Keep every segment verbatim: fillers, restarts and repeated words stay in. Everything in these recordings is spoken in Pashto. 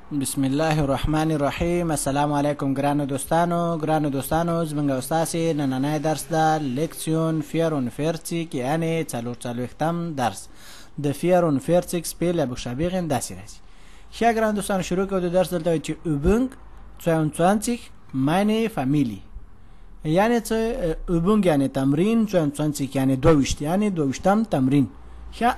بسم الله الرحمن الرحیم. السلام علیکم ګرانو دوستانو ګرانو دوستانو زمونږ استاسې نننی درس ده لیکسیون vierundvierzig یعنی څلور څلوېښتم درس د vierundvierzig سپیل buchstabieren داسې راځي. ښه ګرانو دوستانو شروع کوو د درس. دلته وایي چې Übung zweiundzwanzig meine Familie یعنی څه Übung یعنی تمرین، zweiundzwanzig یعنی دوه یعنی دوه تمرین. ښه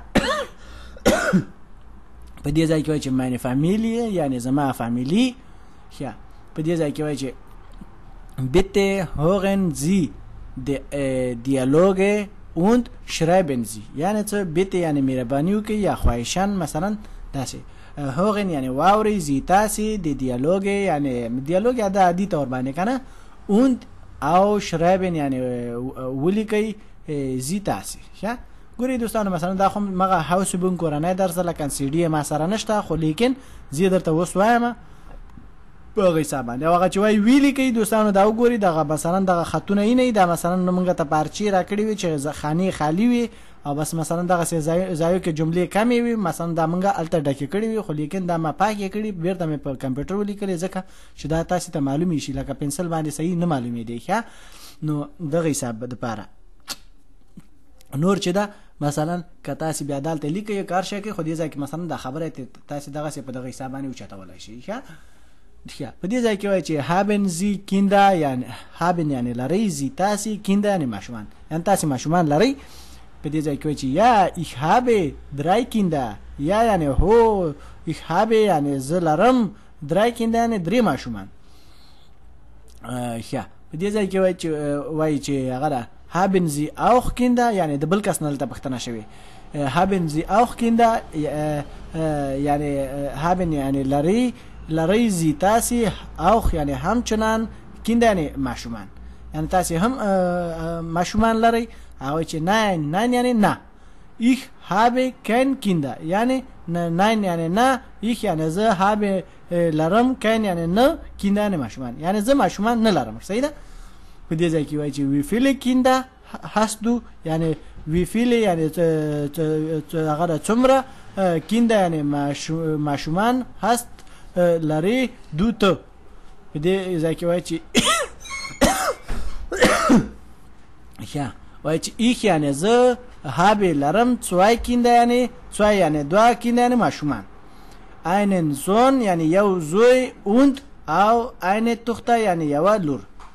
په دې ځای کې وایي چې meine Familie یعنی زما فامیلی. ښه په دې ځای کې وایي چې bitte hören Sie die äh, Dialoge und schreiben Sie یعنی څه bitte یعنی مهرباني وکړئ یا خواهشاً مثلا داسې hören یعنی واورئ Sie تاسې د Dialoge یعنی Dialoge یا د عادي طور باندې کنه und او schreiben یعنی ولیکئ Sie تاسې. ښه ګوري دوستانو مثلا دا خو مغه هاوس بون کورنۍ درس لکه سی ډي ما سره نشته، خو لیکن زه درته اوس وایم په هغه حساب باندې هغه چې وای ویلي کوي دوستانو دا وګوري دغه مثلا دغه خطونه یې نه دا مثلا موږ ته پارچې را کړی وي چې خاني خالی وي او بس مثلا دغه ځایو کې جملې کمې وي مثلا دا موږ الته ډکې کړی وي خو لیکن دا ما پاکې کړی بیرته مې په کمپیوټر ولیکلې ځکه چې دا تاسو ته معلومي شي لکه پنسل باندې صحیح نه معلومې دی. ښه نو دغه حساب د پاره نور چې دا مثلا که تاسو بیا دالته لیکي کار شي کې خو دې ځای کې مثلا دا خبره تاسو دغه څه په دغه حساب باندې وچتولای شي. ښه ښه په دې ځای کې وایي چې haben Sie Kinder یعنی haben یعنی لري Sie تاسو Kinder یعنی ماشومان یعنی تاسو ماشومان لري. په دې ځای کې وایي چې یا ich habe drei Kinder یا یعنی هو ich habe یعنی زه لرم drei Kinder یعنی درې ماشومان. ښه په دې ځای کې وایي چې وایي چې هغه haben Sie auch Kinder یعنی د بل کس نه لته پښتنه شوی haben Sie auch Kinder یعنی haben یعنی لري لري Sie تاسو auch یعنی همچنان Kinder یعنی ماشومان یعنی تاسو هم ماشومان لري. او چې nein nein یعنی نه ich habe kein Kinder یعنی nein یعنی نه ich یعنی زه habe لرم kein یعنی نه Kinder یعنی ماشومان یعنی زه ماشومان نه لرم. صحیح ده. په دې ځای کې وایي چې wie viele Kinder hast du یعنی wie viele یعنی هغه څومره Kinder یعنی ماشومان hast لري du ته. په دې ځای کې وایي چې ښه وایي چې ich یعنی زه habe لرم zwei Kinder یعنی zwei یعنی دوه Kinder یعنی ماشومان einen Sohn یعنی یو زوی und او eine Tochter یعنی یو لور.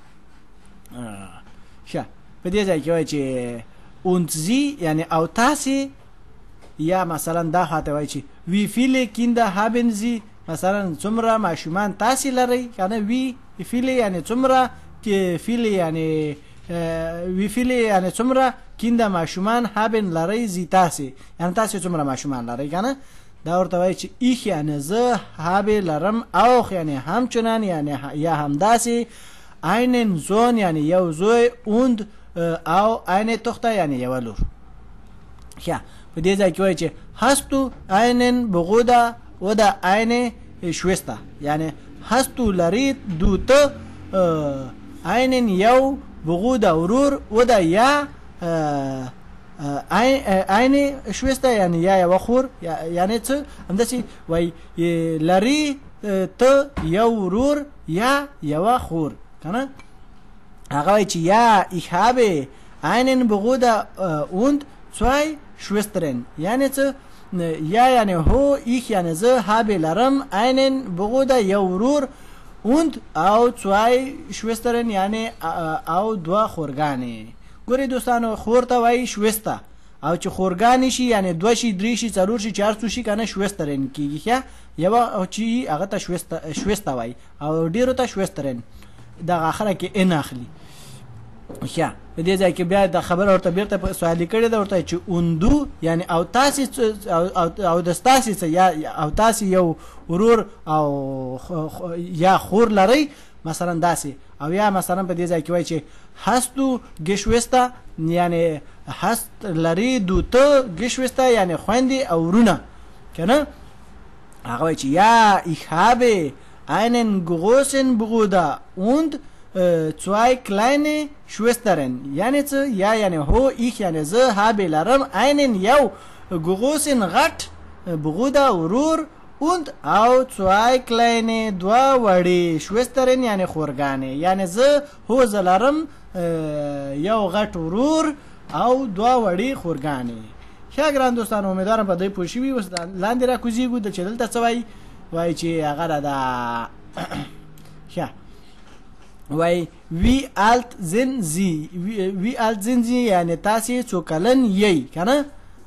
ښه په دې ځای کې وایي چې und Sie یعنی او تاسې یا مثلا دا خاطر وایي چې wie viele Kinder haben Sie مثلا څومره ماشومان تاسې لرئ کنه wie viele یعنی څومره viele یعنی wie viele یعنی څومره Kinder ماشومان haben لرئ Sie تاسې یعنی تاسې څومره ماشومان لرئ کنه دا ورته وایي چې ich یعنی زه habe لرم auch یعنی همچنان یعنی یا همداسې einen Sohn یعنی یو زوی und او eine Tochter یعنی یو لور. ښه په دې ځای کې وایي چې hast du einen Bruder oder eine Schwester یعنی hast du لري du ته einen یو Bruder ورور oder یا eine Schwester یعنی یا یو خور یعنی څه همداسې وایي لري ته یو ورور یا یو خور کنه. هغه وایي چې یا ich habe einen Bruder und zwei Schwestern یعنی څه یا یعنی هو ich یعنی زه habe لرم einen Bruder یو ورور und او zwei Schwestern یعنی او دوه خورګانې. ګوري دوستانو خور ته وایي شوسته او چې خورګانې شي یعنی دوه شي درې شي څلور شي چار څو شي کنه شوسترن کیږي. ښه یو چې هغه ته شوسته شوسته وایي او ډیرو ته شوسترن دغه اخره کې ان اخلي. ښه په دې ځای کې بیا د خبره ورته بیرته سوال کړی دا ورته چې اوندو یعنی او تاسو او او د تاسو یا او تاسو یو ورور او یا خور لري مثلا داسې او یا مثلا په دې ځای کې وایي چې hast du Geschwister یعنی hast لري دو ته Geschwister یعنی خويندې او ورونه کنه. هغه وایي چې یا ich habe einen großen Bruder und zwei kleine Schwestern یعنی څه یا یعنی هو ich یعنی زه habe لرم einen یو großen غټ Bruder ورور und او zwei kleine دوا وړي شوسترن یعنی خورګانې یعنی زه هو زلرم یو غټ ورور او دوا وړي خورګانې. ښه ګران دوستانو امیدوارم په دې پوه شوي اوس لاندې را کوزیږو د چې دلته څه وایي وایي چې هغه ده ښه وای وی الت زن زی وی الت زن زی یعنی تاسې څو کلن یی کنه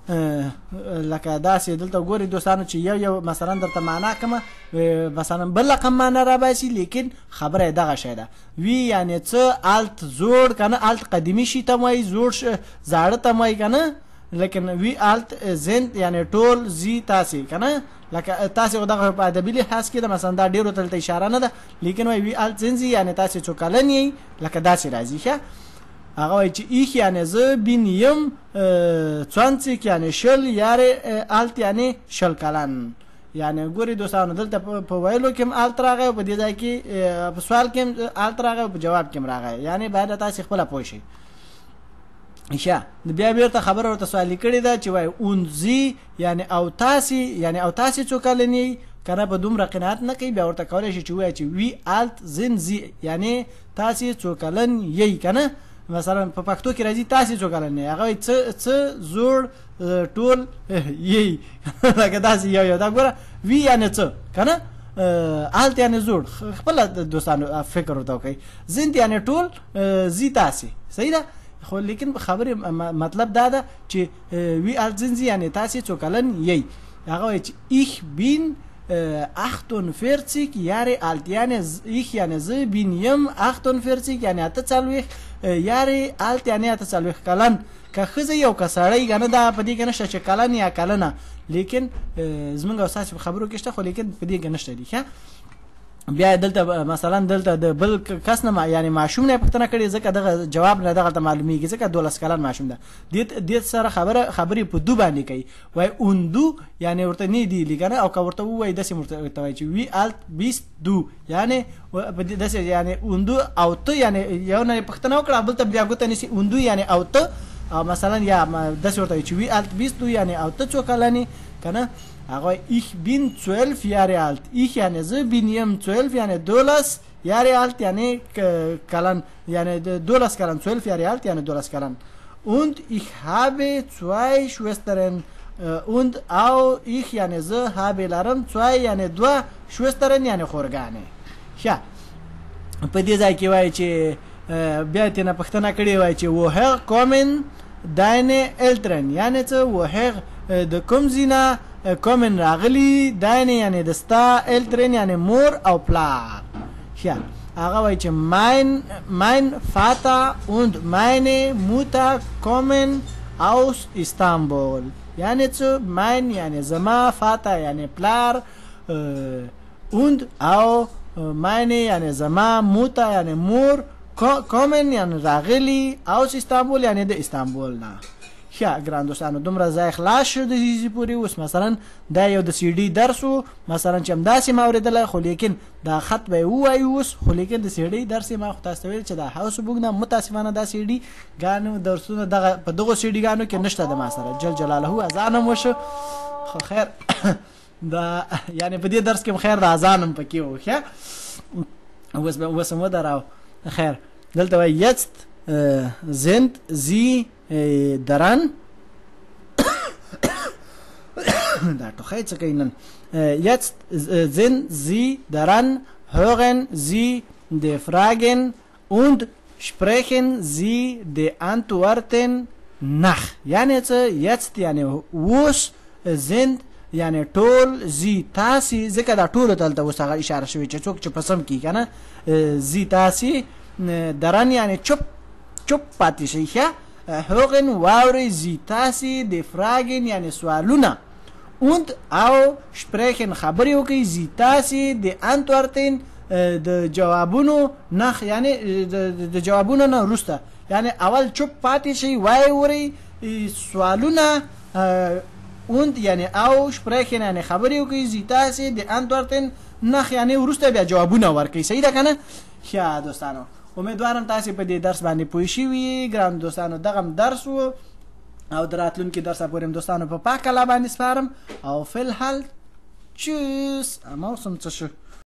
لکه داسې دلته ګوري دوستانو چې یو یو مثلا درته معنا کومه مثلا بل رقم معنا را باسي لیکن خبره دغه شی ده وی یعنی څه الت زوړ کنه الت قدیمی شي ته وای زوړ زاړه ته وای کنه لیکن وی الت زن یعنی ټول زی تاسې کنه لکه تاسې دغه په ادبي لحاظ کې د مثلا دا ډیرو ته اشاره نه ده لیکن وای وی الت زن زی یعنی تاسې څو کلن یی لکه داسې راځي ښه هغه وایي چې ich یعنی زه بین یم zwanzig یعنی شل یاره الت یعنی شل کلن یعنی ګوري دوستانو دلته په ویلو کې هم الت راغی او په دې ځای کې په سوال کې هم الت راغی او په جواب کې هم راغی یعنی باید تاسې خپله پوه شئ. ښه بیا بیرته خبره ورته سوالي کړې ده چې وایي اونزي یعنی او تاسې یعنی او تاسې څو کلن یې کنه په دومره قناعت نه کوي بیا ورته کولی شي چې ووایي چې وی الت زن زی یعنی تاسې څو کلن یې کنه مثلا په پښتو کې راځي تاسې څو کلن یې هغه څه څه زوړ ټول یې لکه داسې یو یو دا ګوره وی یعنی څه کنه الت یعنی زوړ خپله دوستانو فکر ورته وکړئ زند یعنی ټول زی تاسې صحیح ده خو لیکن خبرې مطلب دا ده چې وی الت زن زی یعنی تاسې څو کلن یې هغه وایي چې ich bin achtundvierzig Jahre alt یعنی ich یعنی زه بین یم achtundvierzig یعنی اته څلوېښت یاره الت یعنی اته څلوېښت کلن که ښځه یو که سړی کنه دا په دې کې نشته چې کلن یا کلنه لیکن زمونږ او ستاسې په خبرو کې شته خو لیکن په دې کې نشته دي ښه بیا دلته مثلا دلته د بل کس نه یعنی ماشوم نه پوښتنه کړې ځکه دغه جواب نه دغه ته معلومیږي ځکه دولس کلن ماشوم ده دې سره خبره خبرې په دو باندې کوي وای اوندو یعنی ورته نه دی لیکنه او که ورته وای داسې ورته وای چې وی الت بیست دو یعنی په دې داسې یعنی اوندو او ته یعنی یو نه پوښتنه وکړه بل ته بیا ګوته نسی اوندو یعنی او ته او مثلا یا داسې ورته چې وی الت بیست دو یعنی او ته څو کلنی کنه هغه ich bin zwölf Jahre alt ich یعنی زه بین یم zwölf یعنی دولس Jahre alt یعنی کلن یعنی دولس کلن zwölf Jahre alt یعنی دولس کلن und ich habe zwei Schwestern und auch ich یعنی زه habe لرم zwei یعنی دو Schwestern یعنی خورګانې. ښه په دې ځای کې وایي چې بیا تېنه پوښتنه کړې وایي چې woher kommen deine Eltern یعنی څه woher د کوم ځای نه kommen راغلی deine یعنی د ستا Eltern یعنی مور او پلار. ښه هغه وایي چې mein mein Vater und meine Mutter kommen aus Istanbul یعنی څه mein یعنی زما Vater یعنی پلار und auch meine یعنی زما Mutter یعنی مور kommen یعنی راغلی aus Istanbul یعنی د استانبول نه. ښه ګران دوستانو دومره ځای خلاص شو د دې پورې اوس مثلا دا یو د سی ډي درس و مثلا چې همداسې ما اورېدلی خو لیکن دا خط به یې ووایو اوس خو لیکن د سی ډي درس یې ما خو تاسو ته ویل چې دا هاوس بوک نه متاسفانه دا سی ډي ګانو درسونه دغه په دغو سی ډي ګانو کې نشته د ما سره جل جلاله اذان هم وشو خو خیر دا یعنی په دې درس کې خیر د اذان هم پکې و. ښه اوس به اوس هم ودراو خیر دلته وایي jetzt sind sie daran da ټوخی څه کوي نن jetzt sind sie daran hören sie die Fragen und sprechen sie die Antworten nach یعنی څه jetzt یعنی اوس sind یعنی ټول زی تاسې ځکه دا ټولو ته دلته اوس هغه اشاره شوې چې څوک چې په سم کي که نه زی تاسې درن یعنی چپ چپ پاتې شئ. ښه hören واورئ زی تاسې د fragen یعنی سوالونه und او sprechen خبرې وکړئ زی تاسې د antworten د جوابونو نخ یعنی د جوابونو نه وروسته یعنی اول چپ پاتې شئ واورئ سوالونه und یعنی او sprechen یعنی خبرې وکړئ زی تاسې د antworten نخ یعنی وروسته بیا جوابونه ورکړئ. صحیح ده که نه؟ ښه دوستانو امیدوارم تاسې په دې درس باندې پوه شوي ګران دوستانو دغه درس و او د راتلونکي درسه پورې دوستانو په پاک الله باندې سپارم او فی الحال Tschüss. Am Ausum zu